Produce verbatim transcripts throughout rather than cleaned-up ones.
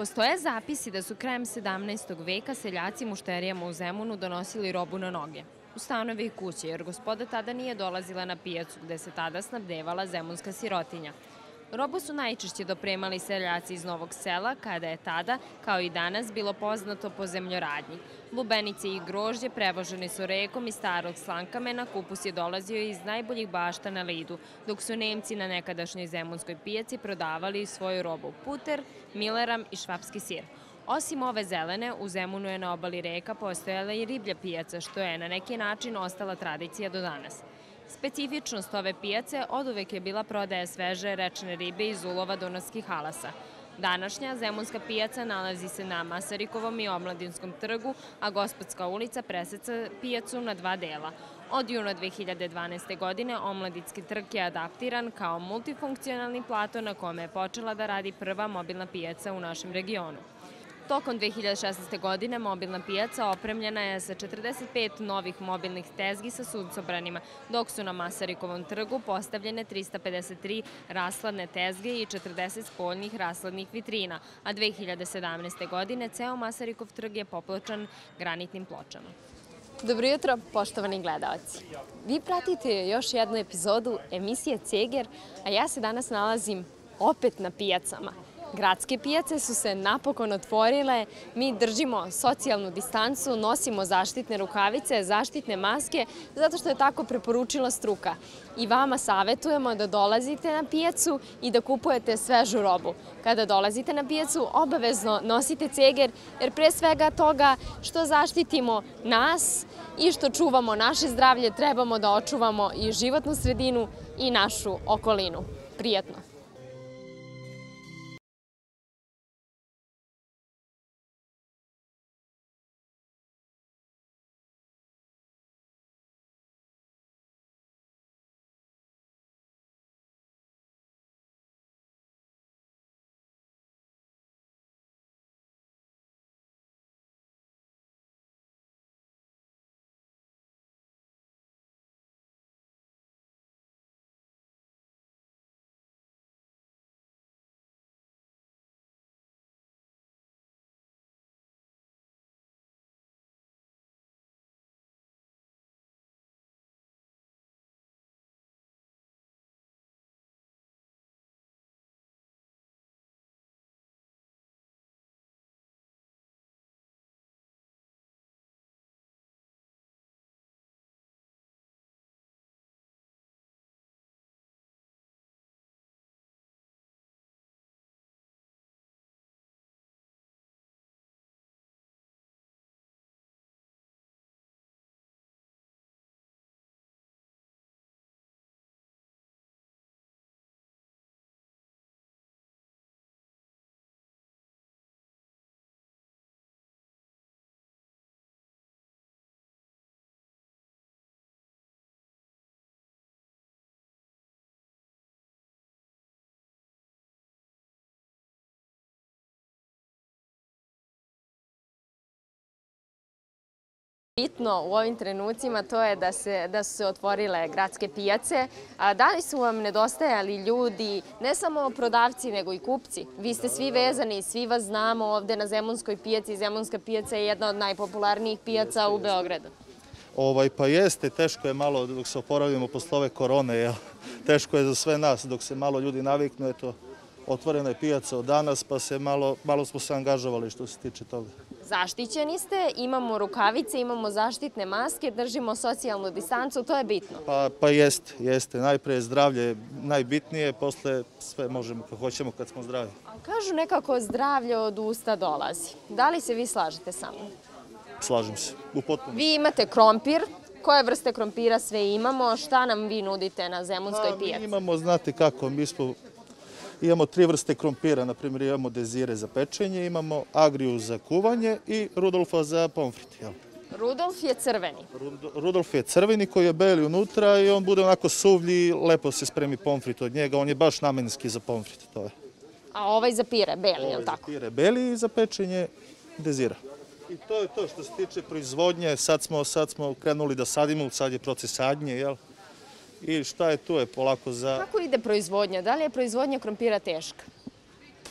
Postoje zapisi da su krajem sedamnaestog veka seljaci mušterijama u Zemunu donosili robu na noge, u stanove i kuće, jer gospoda tada nije dolazila na pijacu gde se tada snabdevala zemunska sirotinja. Robu su najčešće dopremali seljaci iz Novog Sela, kada je tada, kao i danas, bilo poznato po zemljoradnji. Lubenice i grožđe prevoženi su rekom iz starog Slankamena, kupus je dolazio iz najboljih bašta na Lidu, dok su Nemci na nekadašnjoj zemunskoj pijaci prodavali svoju robu puter, mileram i švapski sir. Osim ove zelene, u Zemunu je na obali reka postojala i riblja pijaca, što je na neki način ostala tradicija do danas. Specifičnost ove pijace oduvek je bila prodaja sveže rečne ribe iz ulova dunavskih halasa. Današnja zemunska pijaca nalazi se na Masarikovom i Omladinskom trgu, a Gospodska ulica preseca pijacu na dva dela. Od juna dve hiljade dvanaeste. godine Omladinski trg je adaptiran kao multifunkcionalni plato na kome je počela da radi prva mobilna pijaca u našem regionu. Tokom dve hiljade šesnaeste. godine mobilna pijaca opremljena je sa četrdeset pet novih mobilnih tezgi sa suncobranima, dok su na Masarikovom trgu postavljene trista pedeset tri rasladne tezge i četrdeset spoljnih rasladnih vitrina, a dve hiljade sedamnaeste. godine ceo Masarikov trg je popločan granitnim pločama. Dobro jutro, poštovani gledaoci. Vi pratite još jednu epizodu emisije Ceger, a ja se danas nalazim opet na pijacama. Gradske pijace su se napokon otvorile, mi držimo socijalnu distancu, nosimo zaštitne rukavice, zaštitne maske, zato što je tako preporučila struka. I vama savetujemo da dolazite na pijacu i da kupujete svežu robu. Kada dolazite na pijacu, obavezno nosite ceger, jer pre svega toga što zaštitimo nas i što čuvamo naše zdravlje, trebamo da očuvamo i životnu sredinu i našu okolinu. Prijetno! Bitno u ovim trenucima to je da, se, da su se otvorile gradske pijace. A da li su vam nedostajali ljudi, ne samo prodavci nego i kupci? Vi ste svi vezani, svi vas znamo ovde na Zemunskoj pijaci. Zemunska pijaca je jedna od najpopularnijih pijaca u Beogradu. Ovaj, pa jeste, teško je malo dok se oporavimo posle ove korone, jel? Teško je za sve nas dok se malo ljudi naviknu, eto, otvorena je pijaca od danas, pa se malo, malo smo se angažovali što se tiče toga. Zaštićeni ste, imamo rukavice, imamo zaštitne maske, držimo socijalnu distancu, to je bitno. Pa, pa jeste, jeste. Najpre zdravlje je najbitnije, posle sve možemo kako hoćemo kad smo zdravi. A kažu nekako zdravlje od usta dolazi. Da li se vi slažete sa mnom? Slažem se, u potpunosti. Vi imate krompir. Koje vrste krompira sve imamo? Šta nam vi nudite na Zemunskoj pijaci? Mi imamo, znate kako, mi smo... Imamo tri vrste krompira, na primjer imamo Dezire za pečenje, imamo Agriju za kuvanje i Rudolfa za pomfrit. Rudolf je crveni. Rudolf je crveni koji je beli unutra i on bude onako suvlji i lepo se spremi pomfrit od njega. On je baš namenski za pomfrit. To je. A ovaj za pire, beli, je li tako? Ovaj za pire, beli i za pečenje Dezira. I to je to što se tiče proizvodnje. Sad smo, sad smo krenuli da sadimo, sad je proces sadnje, jel? I šta je tu je polako za... Kako ide proizvodnja? Da li je proizvodnja krompira teška?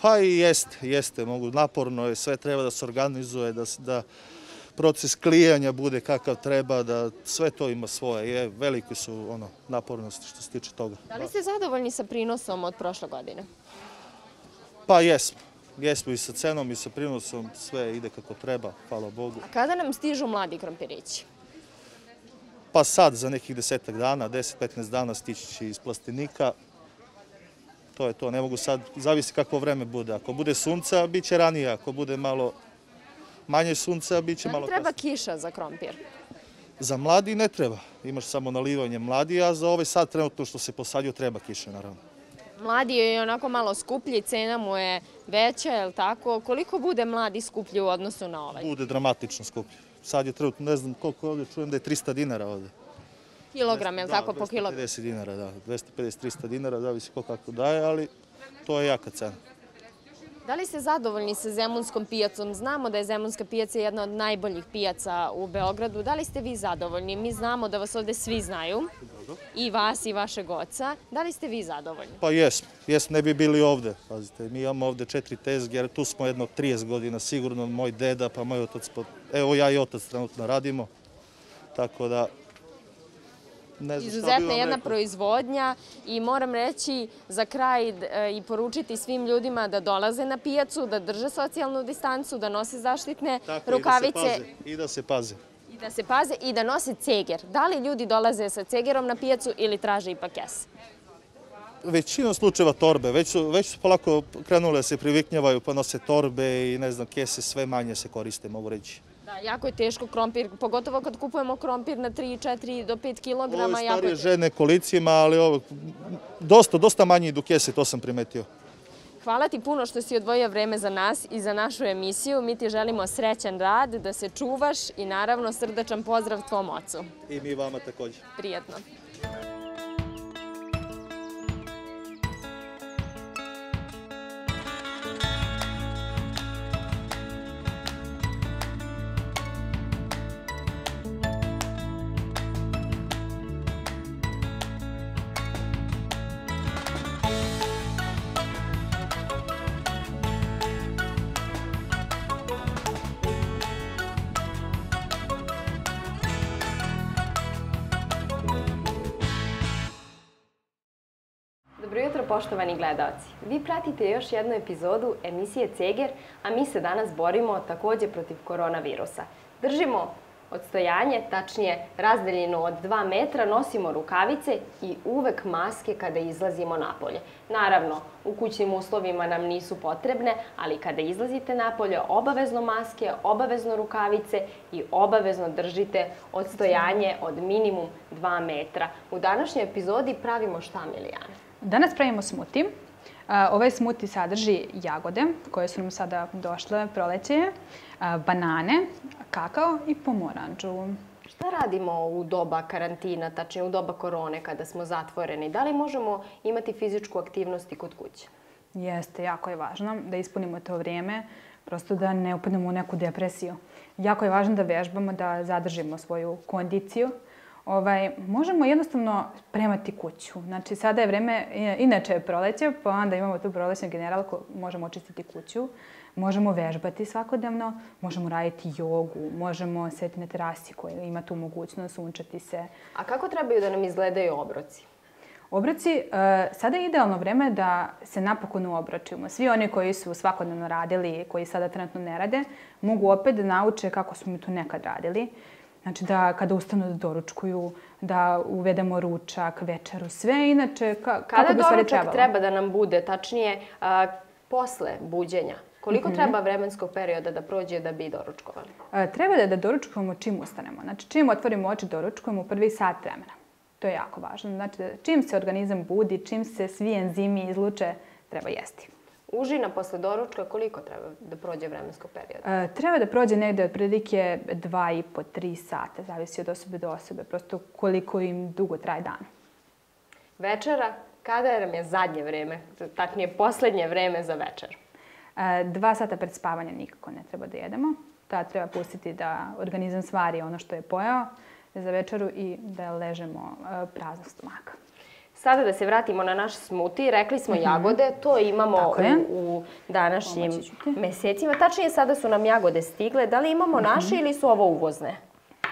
Pa i jeste, jeste, mogu, naporno je, sve treba da se organizuje, da, da proces klijanja bude kakav treba, da sve to ima svoje, je, velike su ono, napornosti što se tiče toga. Da li ste zadovoljni sa prinosom od prošle godine? Pa jesmo, jesmo i sa cenom i sa prinosom, sve ide kako treba, hvala Bogu. A kada nam stižu mladi krompirići? Pa sad, za nekih desetak dana, deset do petnaest dana stići će iz plastenika. To je to, ne mogu sad, zavisi kakvo vreme bude. Ako bude sunca, bit će ranije, ako bude malo manje sunca, bit će malo kasnije. Treba kiša za krompir? Za mladi ne treba, imaš samo nalivanje mladi, a za ovaj sad trenutno što se posadio treba kiša, naravno. Mladi je onako malo skuplji, cena mu je veća, je li tako? Koliko bude mladi skuplji u odnosu na ovaj? Bude dramatično skuplji. Sad je trenutno, ne znam koliko ovdje, čujem da je trista dinara ovdje. Kilogram, je li tako, po kilogram? dvesta pedeset dinara, da, dvesta pedeset do trista dinara, zavisi ko kako daje, ali to je jaka cena. Da li ste zadovoljni sa Zemunskom pijacom? Znamo da je Zemunska pijaca jedna od najboljih pijaca u Beogradu. Da li ste vi zadovoljni? Mi znamo da vas ovde svi znaju, i vas i vašeg oca. Da li ste vi zadovoljni? Pa jesmo, jesmo, ne bi bili ovde. Pazite, mi imamo ovde četiri tezge, jer tu smo jedno trideset godina, sigurno moj deda, pa moj otac, pa evo ja i otac trenutno radimo, tako da izuzetna jedna proizvodnja i moram reći za kraj i poručiti svim ljudima da dolaze na pijacu, da drže socijalnu distancu, da nose zaštitne rukavice. I da se paze. I da se paze i da nose ceger. Da li ljudi dolaze sa cegerom na pijacu ili traže ipak kese? Većinom slučajeva torbe, već su, već su polako krenule da se priviknjavaju pa nose torbe i ne znam, kese sve manje se koriste, mogu reći. Da, jako je teško krompir, pogotovo kad kupujemo krompir na tri, četiri do pet kilograma. Ovo je starije žene kolicima, ali ovo, dosta, dosta manje idu kese, to sam primetio. Hvala ti puno što si odvojio vreme za nas i za našu emisiju. Mi ti želimo srećan rad, da se čuvaš i naravno srdačan pozdrav tvom ocu. I mi vama također. Prijetno. Dobro jutro, poštovani gledaoci. Vi pratite još jednu epizodu emisije Ceger, a mi se danas borimo također protiv koronavirusa. Držimo odstojanje, tačnije razdaljinu od dva metra, nosimo rukavice i uvek maske kada izlazimo napolje. Naravno, u kućnim uslovima nam nisu potrebne, ali kada izlazite napolje, obavezno maske, obavezno rukavice i obavezno držite odstojanje od minimum dva metra. U današnjoj epizodi pravimo šta, Milijana? Danas pravimo smuti. Ovaj smuti sadrži jagode koje su nam sada došle, proleće, banane, kakao i pomoranđu. Šta radimo u doba karantina, tačnije u doba korone kada smo zatvoreni? Da li možemo imati fizičku aktivnost i kod kuće? Jeste, jako je važno da ispunimo to vrijeme, prosto da ne upadnemo u neku depresiju. Jako je važno da vežbamo, da zadržimo svoju kondiciju. Ovaj, možemo jednostavno spremati kuću. Znači, sada je vreme, inače je proleće, pa onda imamo tu prolećnu generalku, možemo očistiti kuću, možemo vežbati svakodnevno, možemo raditi jogu, možemo sedeti na terasi koja ima tu mogućnost, sunčati se. A kako trebaju da nam izgledaju obroci? Obroci, sada je idealno vreme da se napokon uobročimo. Svi oni koji su svakodnevno radili, koji sada trenutno ne rade, mogu opet da nauče kako smo mi to nekad radili. Znači da kada ustanu da doručkuju, da uvedemo ručak, večeru, sve inače kako bi stvari trebalo. Kada doručak treba da nam bude, tačnije posle buđenja? Koliko treba vremenskog perioda da prođe da bi doručkovali? Treba da doručkujemo čim ustanemo. Znači čim otvorimo oči doručkujemo u prvi sat vremena. To je jako važno. Znači čim se organizam budi, čim se svi enzimi izluče, treba jesti. Užina posle doručka koliko treba da prođe vremenskog perioda? Treba da prođe negde otprilike dva i po do tri sata, zavisi od osobe do osobe, prosto koliko im dugo traje dan. Večera, kada nam je zadnje vreme, tačnije poslednje vreme za večer? Dva sata pred spavanje nikako ne treba da jedemo. Tada treba pustiti da organizam stvari ono što je pojeo za večeru i da ležemo praznog stomaka. Sada da se vratimo na naš smuti, rekli smo jagode, to imamo u, u današnjim mesecima. Tačnije, sada su nam jagode stigle. Da li imamo naše ili su ovo uvozne? E,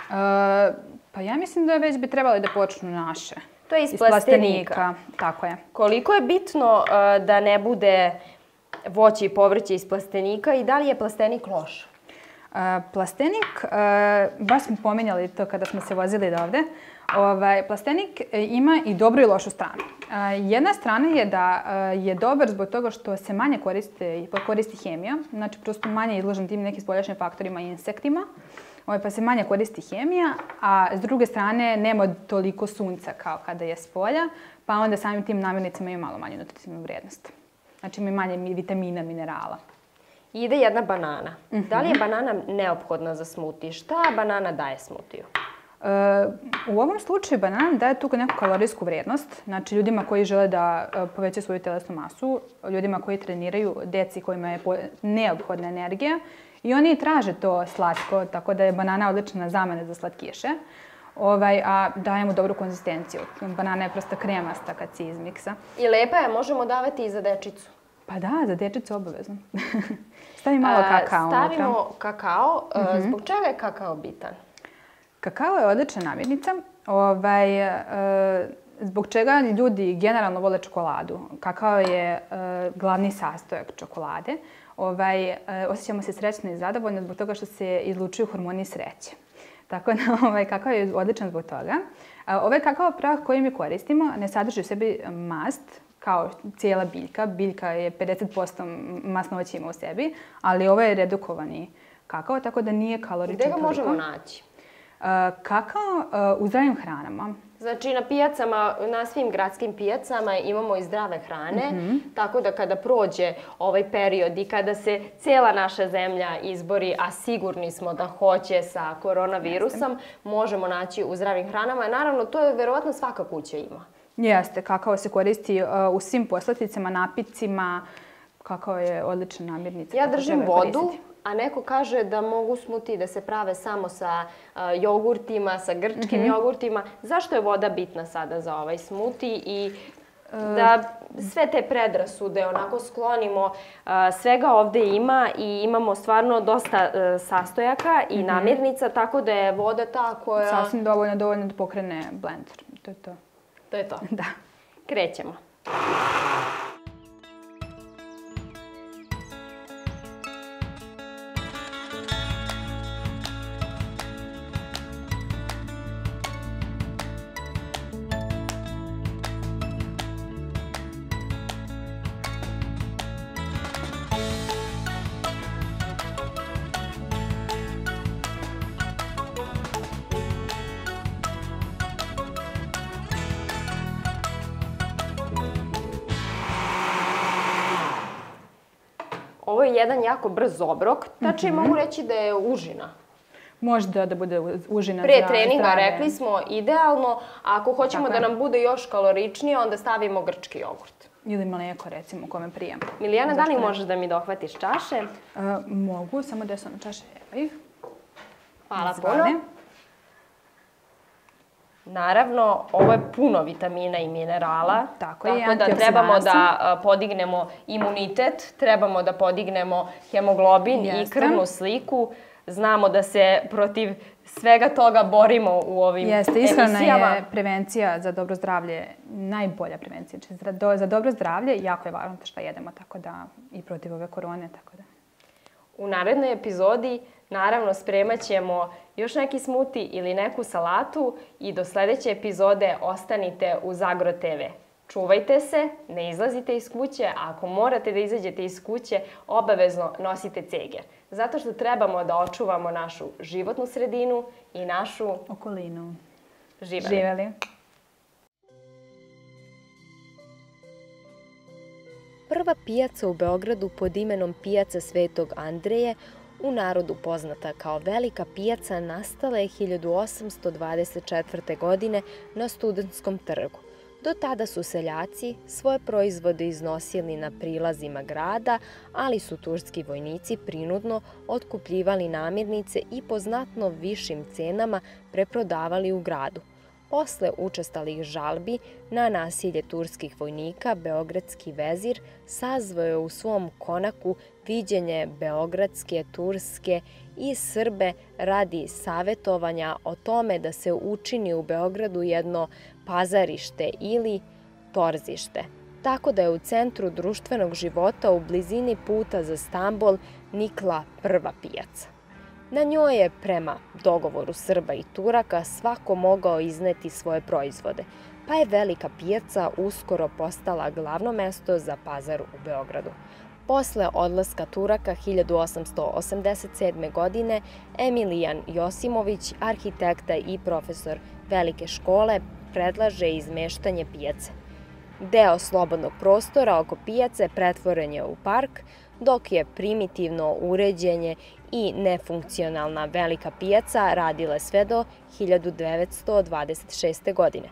pa ja mislim da već bi trebali da počnu naše. To je iz plastenika. Tako je. Koliko je bitno uh, da ne bude voće i povrće iz plastenika i da li je plastenik loš? Uh, plastenik, uh, baš smo pominjali to kada smo se vozili do ovde, ovaj, plastenik ima i dobru i lošu stranu. Uh, jedna strana je da uh, je dobar zbog toga što se manje koriste, koristi hemija, znači prosto manje izložen tim nekim spoljašnjim faktorima i insektima, ovaj, pa se manje koristi hemija, a s druge strane nema toliko sunca kao kada je s polja, pa onda samim tim namirnicama imaju malo manju nutritivnu vrijednost. Znači ima manje vitamina, minerala. Ide jedna banana. Mm-hmm. Da li je banana neophodna za smuti? Šta banana daje smutiju? Uh, u ovom slučaju banana daje tu neku kalorijsku vrijednost. Znači ljudima koji žele da uh, povećaju svoju telesnu masu, ljudima koji treniraju, deci kojima je neophodna energija i oni traže to slatko, tako da je banana odlična zamena za slatkiše. Ovaj, a daje mu dobru konzistenciju. Banana je prosto kremasta kad se izmiksa. I lepa je, možemo davati i za dečicu. Pa da, za dečicu obavezno. Stavi malo kakao unutra. Stavimo kakao. Mm-hmm. Zbog čega je kakao bitan? Kakao je odlična namirnica. Ovaj, e, zbog čega ljudi generalno vole čokoladu. Kakao je e, glavni sastojak čokolade. Ovaj, e, osjećamo se srećno i zadovoljno zbog toga što se izlučuju hormoni sreće. Tako da ovaj, kakao je odličan zbog toga. E, ovaj kakao prah koji mi koristimo ne sadrži u sebi mast, kao cijela biljka. Biljka je pedeset posto masnoće ima u sebi, ali ovo je redukovani kakao, tako da nije kaloričan toliko. Gde ga možemo naći? Uh, kakao uh, u zdravim hranama. Znači na pijacama, na svim gradskim pijacama imamo i zdrave hrane, mm-hmm. tako da kada prođe ovaj period i kada se cijela naša zemlja izbori, a sigurni smo da hoće sa koronavirusom, Jeste. možemo naći u zdravim hranama. Naravno, to je verovatno svaka kuća ima. Jeste, kakao se koristi uh, u svim poslaticama, napitcima. Kakao je odlična namirnica. Ja držim vodu, a neko kaže da mogu smuti da se prave samo sa uh, jogurtima, sa grčkim mm-hmm. jogurtima. Zašto je voda bitna sada za ovaj smuti i da sve te predrasude onako sklonimo? Uh, svega ovde ima i imamo stvarno dosta uh, sastojaka i mm-hmm. namirnica, tako da je voda ta koja... Sasvim dovoljno, dovoljno da pokrene blender. To je to. To je to. Da. Krećemo. Ovo je jedan jako brz obrok, tačnije mm-hmm. mogu reći da je užina. Možda da bude užina Prije za treninga zdrave. Rekli smo idealno, a ako hoćemo Tako da je. nam bude još kaloričnije, onda stavimo grčki jogurt. Ili mlijeko, recimo, kome prije. Milijana, da li možeš da mi dohvatiš čaše? Uh, mogu, samo da sam na čaše. Evo ih. Hvala puno. Naravno, ovo je puno vitamina i minerala, tako, tako da trebamo da podignemo imunitet, trebamo da podignemo hemoglobin Jeste. i krvnu sliku. Znamo da se protiv svega toga borimo u ovim Jeste, emisijama. Ishrana je prevencija za dobro zdravlje, najbolja prevencija. Znači, za dobro zdravlje jako je važno šta jedemo, tako da i protiv ove korone, tako da. U narednoj epizodi naravno spremat ćemo još neki smuti ili neku salatu i do sljedeće epizode ostanite uz Agro te ve. Čuvajte se, ne izlazite iz kuće, a ako morate da izađete iz kuće, obavezno nosite ceger. Zato što trebamo da očuvamo našu životnu sredinu i našu okolinu. Živeli. Živeli. Prva pijaca u Beogradu pod imenom Pijaca Svetog Andreje, u narodu poznata kao Velika pijaca, nastala je hiljadu osamsto dvadeset četvrte. godine na Studentskom trgu. Do tada su seljaci svoje proizvode iznosili na prilazima grada, ali su turski vojnici prinudno otkupljivali namirnice i po znatno višim cenama preprodavali u gradu. Posle učestalih žalbi na nasilje turskih vojnika, beogradski vezir sazvao je u svom konaku viđenje beogradske, turske i Srbe radi savetovanja o tome da se učini u Beogradu jedno pazarište ili torzište. Tako da je u centru društvenog života u blizini puta za Stambol nikla prva pijaca. Na njoj je, prema dogovoru Srba i Turaka, svako mogao izneti svoje proizvode, pa je Velika pijaca uskoro postala glavno mesto za pazar u Beogradu. Posle odlaska Turaka hiljadu osamsto osamdeset sedme. godine Emilijan Josimović, arhitekta i profesor Velike škole, predlaže izmeštanje pijace. Deo slobodnog prostora oko pijace pretvoren je u park, dok je primitivno uređenje i nefunkcionalna Velika pijaca radile sve do hiljadu devetsto dvadeset šeste. godine.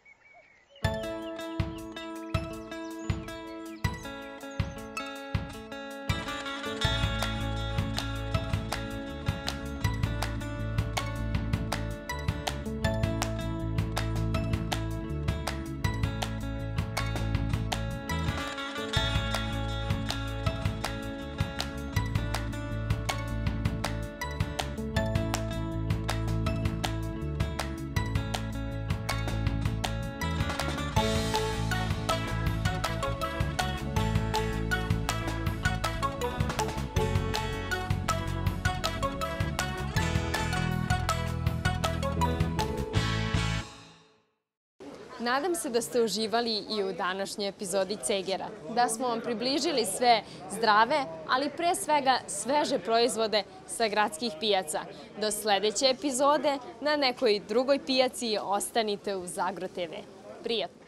Nadam se da ste uživali i u današnjoj epizodi Cegera, da smo vam približili sve zdrave, ali pre svega sveže proizvode sa gradskih pijaca. Do sledeće epizode na nekoj drugoj pijaci ostanite uz Agro te ve. Prijatno!